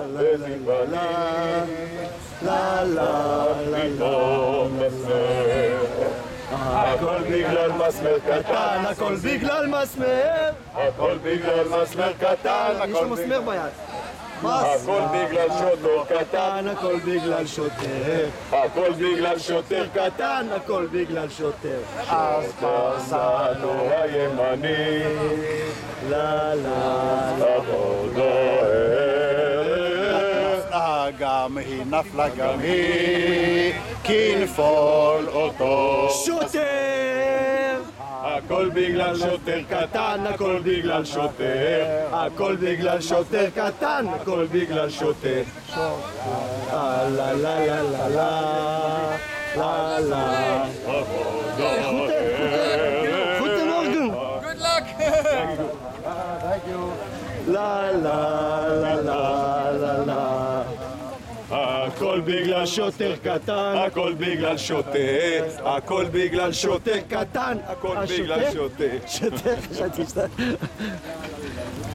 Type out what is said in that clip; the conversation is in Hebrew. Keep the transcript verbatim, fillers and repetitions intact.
לה לה לה פתאום מסמר. הכל בגלל מסמר קטן, הכל בגלל מסמר. הכל בגלל מסמר קטן, יש לו מסמר ביד. הכל בגלל שוטר קטן, הכל בגלל שוטר. הכל בגלל שוטר קטן, הכל בגלל שוטר. אז פסענו הימני, לה לה לעבוד דוהר. נפלה גם היא, נפלה גם היא, כנפול אותו שוטר. הכל בגלל שוטר קטן, הכל בגלל שוטר, הכל בגלל שוטר קטן, הכל בגלל שוטר. לה לה לה לה לה לה לה. Guten Morgen. Good luck! לה לה לה לה לה לה. הכל בגלל שוטר קטן, הכל בגלל שוטר, הכל בגלל שוטר קטן, הכל בגלל שוטר. שוטר, חשבתי שאתה...